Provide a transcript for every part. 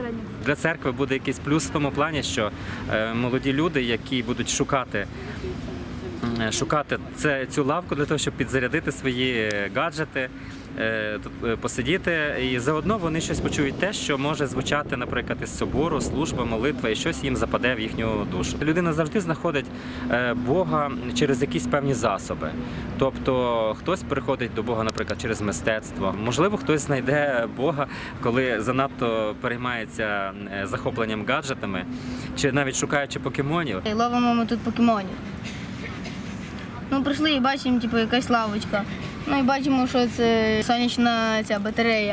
Для церкви буде якийсь плюс в тому плані, що молоді люди, які будуть шукати цю лавку для того, щоб підзарядити свої гаджети, тут посидіти, і заодно вони щось почують те, що може звучати, наприклад, із собору, служба, молитва, і щось їм западе в їхню душу. Людина завжди знаходить Бога через якісь певні засоби. Тобто хтось приходить до Бога, наприклад, через мистецтво. Можливо, хтось знайде Бога, коли занадто переймається захопленням гаджетами, чи навіть шукаючи покемонів. Ловимо ми тут покемонів. Прийшли і бачимо, якась лавочка. І бачимо, що це сонячна батарея.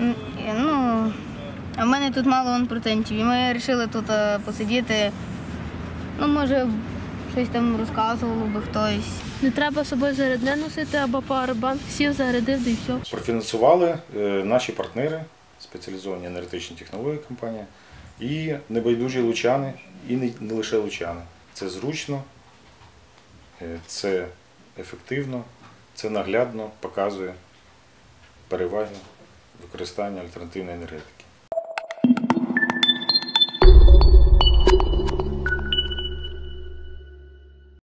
А в мене тут мало процентів. І ми вирішили тут посидіти. Може, щось там розказувало би хтось. Не треба з собою зарядне носити або павербанк. Сів, зарядив, да і все. Профінансували наші партнери, спеціалізовані енергетичні технології компанія, і небайдужі лучани, і не лише лучани. Це зручно, це ефективно, це наглядно показує переваги використання альтернативної енергетики.